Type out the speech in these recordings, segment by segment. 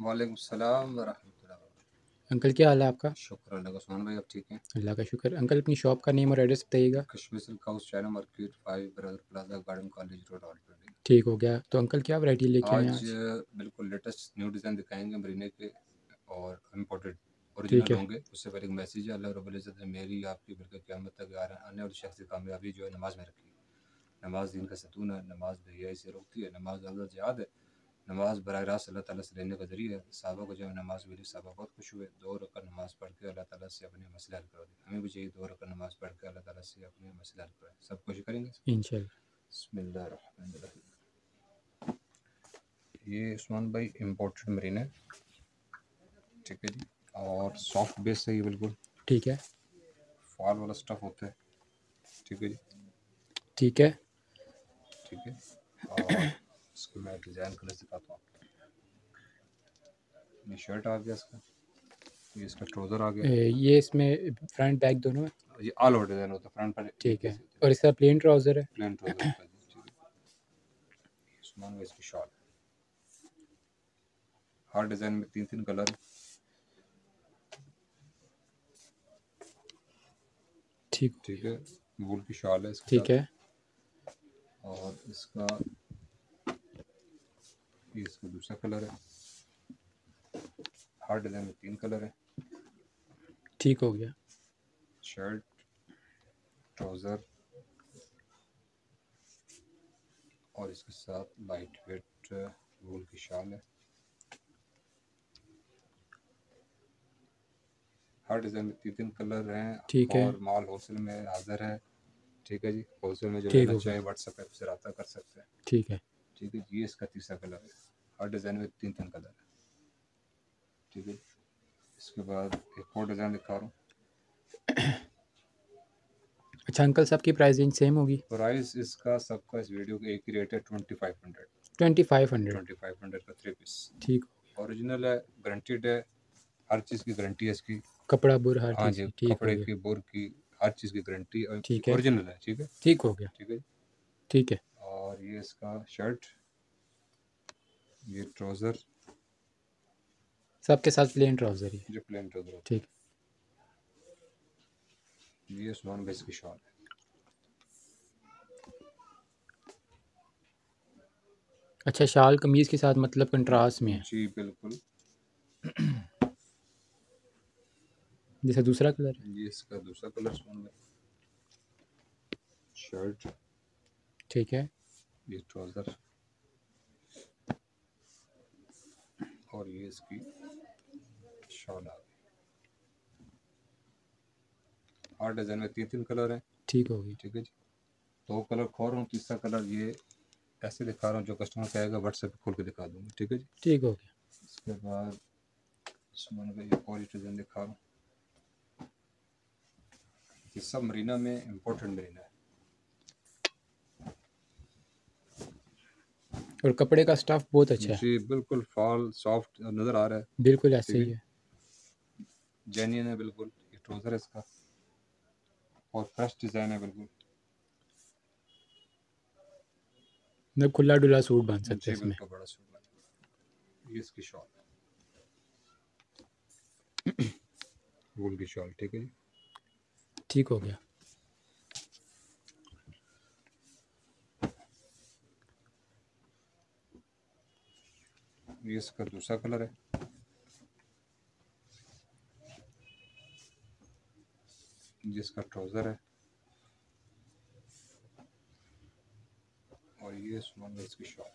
वालेकुम सलाम व रहमतुल्लाह। अंकल क्या हाल है आपका? शुक्र अल्लाह का। उस्मान भाई आप ठीक हैं? अल्लाह का शुक्र। अंकल अपनी शॉप का नेम और एड्रेस बताइएगा। Kashmir silk house, China market, 5 brother plaza, garden college road, Rawalpindi. ठीक हो गया। तो अंकल क्या वैरायटी लेके आए हैं आज आज? बिल्कुल लेटेस्ट न्यू डिज़ाइन दिखाएंगे मरीने के और इम्पोर्टेड ठीक ओरिजिनल है। होंगे। उससे पहले एक मैसेज है, अल्लाह रब्बुल इज़्ज़त ने मेरी आपकी बल्कि क़यामत तक आने वाली शख्स की कामयाबी जो है नमाज में रखी है। नमाज दीन का सतून है, नमाज बेहयाई से रोकती है, नमाज अफ़ज़ल जिहाद है, नमाज बराह रास्त अल्लाह ताला से लेने का ज़रिया है। सहाबा को जब नमाज मिली सहाबा बहुत खुश हुए। 2 रकात नमाज पढ़ के अल्लाह ताला से अपने मसले हल करवा दिए। हमें भी चाहिए 2 रकात नमाज पढ़ के अल्लाह ताला से अपने मसले हल करवाएं। सब कोशिश करेंगे। इंशाल्लाह। बिस्मिल्लाहिर्रहमानिर्रहीम। ये उस्मान भाई इम्पोर्टेड मरीन है, ठीक है जी, और सॉफ्ट बेस है ये बिल्कुल। ठीक है। फॉल वाला स्टफ होता है, ठीक है जी, ठीक है। ठीक है। और इसको मैं डिज़ाइन कलर दिखाता हूँ आपको। ये शर्ट आ गया इसका, ये इसका ट्राउज़र आ गया। ये इसमें फ्रंट बैक दोनों है। ये ऑल ओवर डिज़ाइन होता है, फ्रंट पर एक ठीक ही है। होता है, और इसका प्लेन ट्राउज़र है। प्लेन ट्राउज़र होता है जी, ठीक है। उस्मान भाई इसकी शॉल, हर डिज़ाइन में 3-3 कलर है, ठीक हो ठीक गया। है। वूल की शॉल है इसके ठीक साथ। है। और इसका ये इसका दूसरा कलर है। हर डिज़ाइन में 3 कलर है। ठीक हो गया। शर्ट, ट्राउज़र और इसके साथ लाइट वेट वूल की शॉल है। हर डिज़ाइन में 3-3 कलर हैं। ठीक है। और माल होलसेल में हाज़िर है, ठीक है जी। होलसेल में जो ठीक लेना हो गया। चाहे व्हाट्सएप ऐप से रब्ता कर सकते हैं, ठीक है। ठीक है। ये इसका तीसरा कलर है। हर डिज़ाइन में 3-3 कलर है, ठीक है। इसके बाद एक और डिज़ाइन दिखा रहा हूँ। अच्छा अंकल, सबकी प्राइसिंग सेम होगी? प्राइस इसका सबका इस वीडियो का एक ही रेट है, 2500। 2500। 2500 का 3 पीस ठीक हो गया। ओरिजिनल है, गारंटीड है, हर चीज़ की गारंटी है इसकी। कपड़ा बुर हर हाँ चीज़ जी, की। ठीक हो कपड़े गया। की, बोर की, हर चीज़ की गारंटी और ठीक है। ओरिजिनल है, ठीक है, ठीक हो गया। ठीक है। ठीक है। और ये इसका शर्ट, ये ट्राउज़र, सबके साथ प्लेन ट्राउज़र ही है। जो प्लेन ट्राउज़र होता ठीक। है। ये उस्मान बेस की शॉल है। अच्छा, शाल कमीज़ के साथ मतलब कंट्रास्ट में है। जी बिल्कुल। जैसा दूसरा कलर है। ये इसका दूसरा कलर उस्मान भाई। शर्ट, ठीक है। ये ट्राउज़र और ये इसकी शॉल आ गई। हर डिज़ाइन में 3-3 कलर हैं, ठीक हो गया। ठीक है जी। 2 कलर खोल रहा हूँ, तीसरा कलर ये ऐसे दिखा रहा हूँ, जो कस्टमर कहेगा व्हाट्सएप पे खोल के दिखा दूँगा, ठीक है जी। ठीक हो गया। इसके बाद उस्मान भाई एक और डिज़ाइन दिखा रहा हूँ। ये सब मरीना में इम्पोर्टेंट मरीना है। और कपड़े का स्टफ़ बहुत अच्छा है। जी बिल्कुल, फॉल सॉफ्ट नज़र आ रहा है, बिल्कुल ऐसे ठीक ही है। है। जेन्युइन है बिल्कुल। ये ट्राउज़र है इसका और फ्रेश डिज़ाइन है बिल्कुल। मतलब खुला डुला सूट बन सकता है जी इसमें। बिल्कुल, बड़ा सूट बना। ये इसकी शॉल है, वूल की शॉल, ठीक है जी। ठीक हो गया। ये इसका दूसरा कलर है। ये इसका ट्राउज़र है और ये उस्मान भाई इसकी शॉल,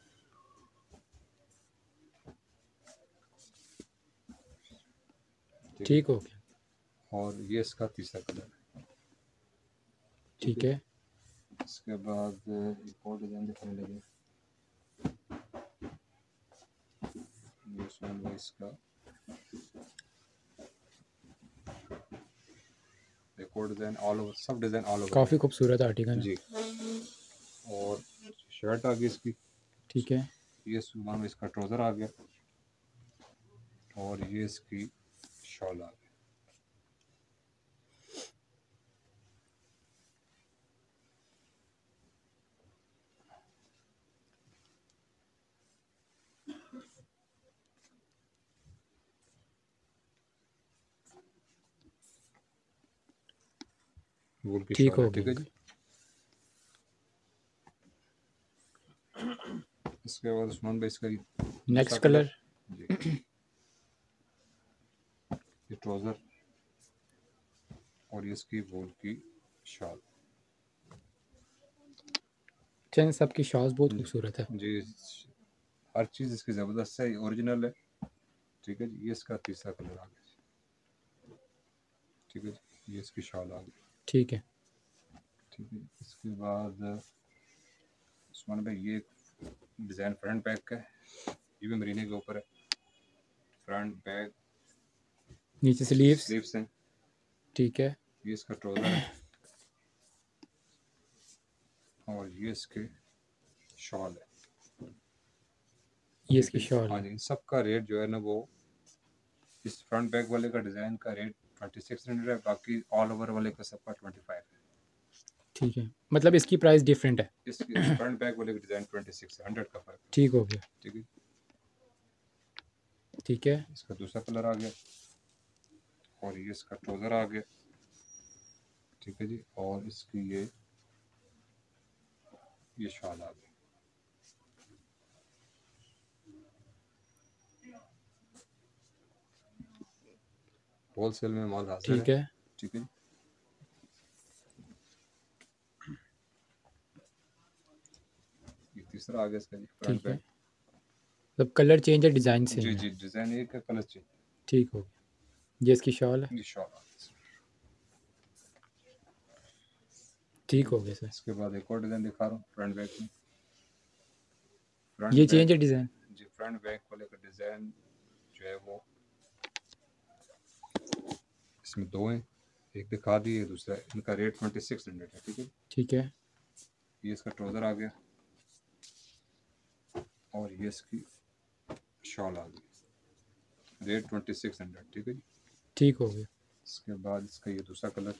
ठीक है। ठीक हो गया। और ये इसका तीसरा कलर है, ठीक ठीक है। है। इसके बाद एक और डिज़ाइन दिखाने लगे। ये उस्मान भाई इसका एक और डिज़ाइन, ऑल ओवर सब डिज़ाइन ऑल ओवर काफ़ी खूबसूरत आर्टिकल है। जी। और शर्ट आ गई इसकी। ठीक है। ये उस्मान भाई इसका ट्राउज़र आ गया और ये इसकी शॉल आ गई। वूल की ठीक शॉल है, हो ठीक है गया। जी। इसके बाद उस्मान भाई इसका दूसरा नेक्स्ट कलर। जी, ये ट्राउज़र और ये इसकी वूल की शॉल। चैन सबकी शॉल्स बहुत जी खूबसूरत है। जी, हर चीज़ इसकी ज़बरदस्त है, ओरिजिनल है, ठीक है जी। ये इसका तीसरा कलर आ गया, ठीक है जी। ये इसकी शॉल आ गई, ठीक है। ठीक है। इसके बाद उस्मान भाई ये डिज़ाइन फ्रंट बैक का है, ये भी मरीने के ऊपर है। फ्रंट बैक नीचे स्लीव्स। स्लीव्स हैं, ठीक है। ये इसका ट्राउज़र है और ये इसके शॉल है, ये ठीक इसकी है जी। शॉल हाँ है। जी, इन सब का रेट जो है ना वो, इस फ्रंट बैक वाले का डिज़ाइन का रेट 2600 है, बाकी ऑल ओवर वाले का सबका 25 है। ठीक है, मतलब इसकी प्राइस डिफरेंट है। इसके फ्रंट बैक वाले का डिज़ाइन 26 है, 100 का फर्क है, ठीक हो गया। ठीक है। ठीक है। इसका दूसरा कलर आ गया और ये इसका ट्राउज़र आ गया, ठीक है जी। और इसकी ये शॉल आ गई। होलसेल में माल हाजिर ठीक है, है। ठीक है जी। ये तीसरा आ गया इसका जी, फ्रंट ठीक है, बैक। मतलब कलर चेंज है, डिज़ाइन जी सेम है। जी, डिज़ाइन एक है, कलर चेंज। ठीक हो गया। ये इसकी शॉल है। ये शॉल आ गई, ठीक ठीक हो है। गया सर। इसके बाद एक और डिज़ाइन दिखा रहा हूँ फ्रंट बैक में। ये फ्रंट चेंज बैक है डिज़ाइन। जी, फ्रंट बैक वाले का डिज़ाइन जो है वो, इसमें दो हैं, एक दिखा दिए, दूसरा इनका रेट 2600 है, ठीक है। ठीक है। ये इसका ट्राउज़र आ गया और ये इसकी शॉल आ गई, रेट 2600, ठीक है जी। ठीक हो गया। इसके बाद इसका ये दूसरा कलर,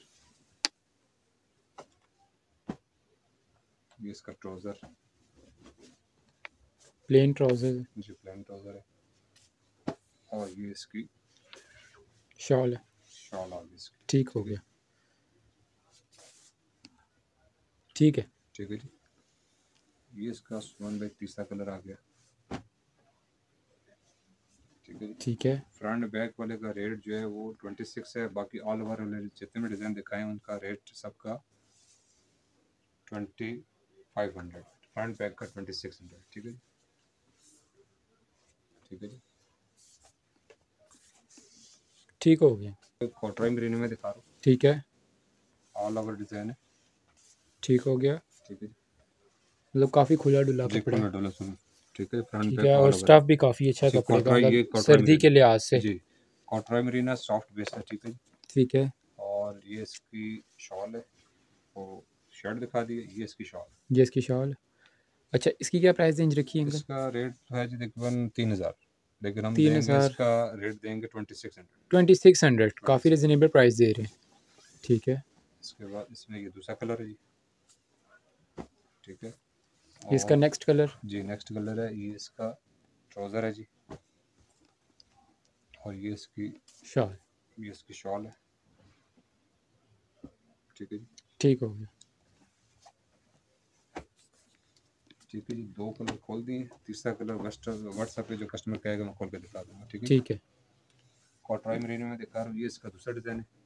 ये इसका ट्राउज़र प्लेन ट्राउज़र। जी, प्लेन ट्राउज़र है और ये इसकी शॉल है। शॉल आ गई इसकी, ठीक हो ठीक है, गया। ठीक है। ठीक है जी। ये इसका सुमन भाई तीसरा कलर आ गया, ठीक है जी। ठीक है। फ्रंट बैक वाले का रेट जो है वो 26 है, बाकी ऑल ओवर वाले जितने भी डिज़ाइन दिखाए हैं उनका रेट सबका 2500, फ्रंट बैक का 2600, ठीक है जी, ठीक है जी। ठीक हो गया। कॉटराई मरीने में दिखा रहा हूँ, ठीक है। ऑल ओवर डिज़ाइन है, ठीक हो गया, ठीक है जी। मतलब काफ़ी खुला डुला जी कपड़ा खुला है। डोला सुन, ठीक है, फ्रंट ठीक बैक है, और ऑल ओवर है स्टफ़ भी काफ़ी अच्छा है जी। कपड़े का, कॉटराई, मतलब ये कॉटराई सर्दी के मरीन लिहाज से। जी, कॉटराई मरीना सॉफ्ट बेस है, ठीक है जी। ठीक है। और ये इसकी शॉल है, वो शर्ट दिखा दी है, ये इसकी शॉल। ये इसकी शॉल है। अच्छा, इसकी क्या प्राइस रेंज रखी है अंकल? इसका रेट है जी तकरीबन 3000, लेकिन हम तीन देंगे, हज़ार इसका रेट देंगे 2600, 2600, काफ़ी 2600। रिजनेबल प्राइस दे रहे हैं। ठीक है। इसके बाद इसमें ये दूसरा कलर है जी, ठीक है। ये इसका और नेक्स्ट कलर। जी नेक्स्ट कलर है, ये इसका ट्राउज़र है जी और शॉल। ये इसकी शॉल है, ठीक है जी, ठीक हो गया। ठीक है जी। दो कलर खोल दिए, तीसरा कलर व्हाट्सएप पे जो कस्टमर कहेगा मैं खोल के दिखा दूंगा, ठीक है। ठीक है। कॉटराई मरीनो में दिखा रहा हूँ, ये इसका दूसरा डिज़ाइन है,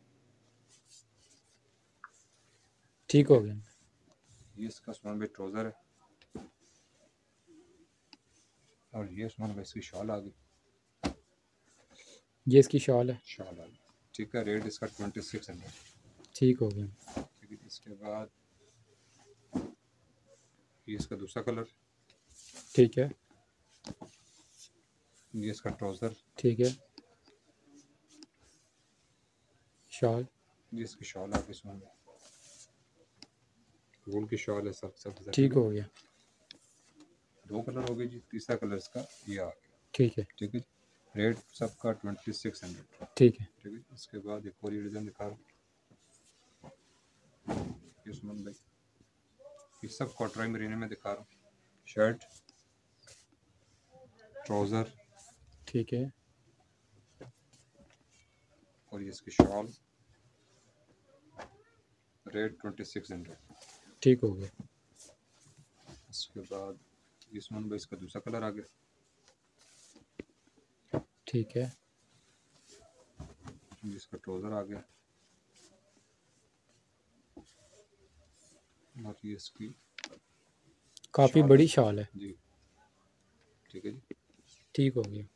ठीक ठीक हो है। गया। ये इसका उस्मान भाई ट्राउज़र है और ये उस्मान भाई इसकी शॉल आ गई, ये इसकी शॉल है। शॉल आ गई, ठीक है। रेट इसका 2600, ठीक हो गया। ठीक है। इसके बाद ये इसका दूसरा कलर, ठीक है। ये इसका ट्राउज़र, ठीक है। शॉल। ये इसकी शॉल आ गई, उस्मान भाई वूल की शॉल है, सब सब ठीक ठीक है। हो गया। दो कलर हो गए जी, तीसरा कलर इसका ये आ गया, ठीक है। ठीक है। रेट सबका 2600, ठीक है। ठीक है। इसके बाद एक और ये डिज़ाइन दिखा रहा हूँ, ये उस्मान भाई ये सब कॉटराई मरीने में दिखा रहा हूँ। शर्ट, ट्राउज़र ठीक है। और ये इसकी शॉल, रेट 2600। ठीक हो गया। इसके बाद इसमें भाई इसका दूसरा कलर आ गया। ठीक है। इसका ट्राउज़र आ गया और ये इसकी काफ़ी शाल बड़ी शाल है। जी। ठीक है जी। ठीक हो गया।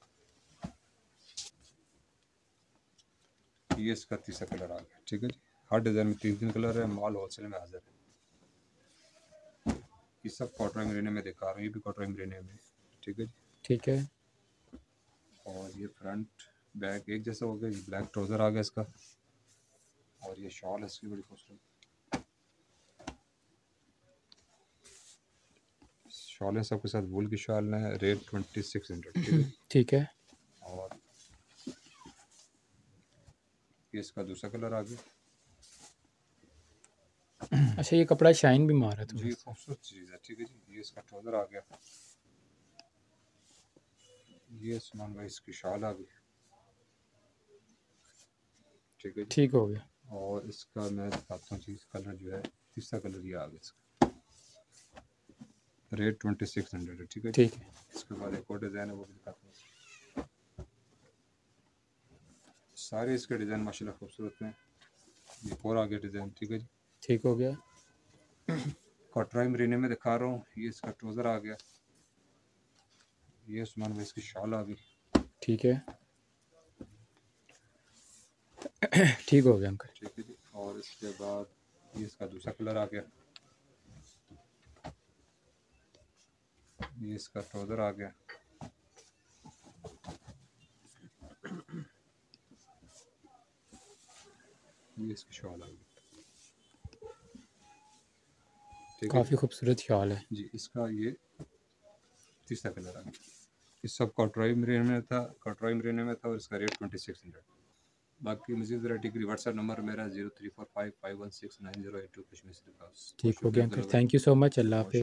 ये इसका तीसरा कलर आ गया। ठीक है जी। हर डिज़ाइन में 3 कलर है। माल होलसेल में हाजिर है। ये सब कॉटन मरीने में दिखा रहा हूँ। ये भी कॉटन मरीने में। ठीक है जी। ठीक है। और ये फ्रंट बैक एक जैसा हो गया। ये ब्लैक ट्राउज़र आ गया इसका और ये शॉल है इसकी बड़ी खूबसूरत। शॉल है सबके साथ वूल की शॉल है। रेट 2600। ठीक है। ठीक है। और ये इसका दूसरा कलर आ गया। अच्छा, ये कपड़ा शाइन भी मारा थोड़ा जी सा। खूबसूरत चीज़ है। ठीक है जी। ये इसका ट्राउज़र आ गया। ये उस्मान भाई इसकी शॉल आ गई। ठीक है जी। ठीक हो गया। और इसका मैं दिखाता हूँ चीज़ कलर जो है। तीसरा कलर ये आ गया इसका। रेट 2600 है। ठीक है जी। ठीक है। इसके बाद एक और डिज़ाइन है वो भी दिखाता हूँ। सारे इसके डिज़ाइन माशाल्लाह खूबसूरत हैं। ये और आगे डिज़ाइन। ठीक है जी। ठीक हो गया। कटराई मरीने में दिखा रहा हूँ। ये इसका ट्राउज़र आ गया। ये उस्मान भाई इसकी शॉल आ गई। ठीक है। ठीक हो गया अंकल। ठीक है जी। और इसके बाद ये इसका दूसरा कलर आ गया। ये इसका ट्राउज़र आ गया। ये इसकी शॉल आ गई। ठीक है काफ़ी खूबसूरत शाल है। जी। इसका ये तीसरा कलर आ गया। इस सब कटराई मरीने में था। कटराई मरीने में था और इसका रेट 2600। बाकी मज़ीद वैरायटी के लिए व्हाट्सएप नंबर मेरा 0345516908 कश्मीर से। ठीक हो गया अंकल। शुक्रिया। Thank you so much. अल्लाह हाफ़िज़।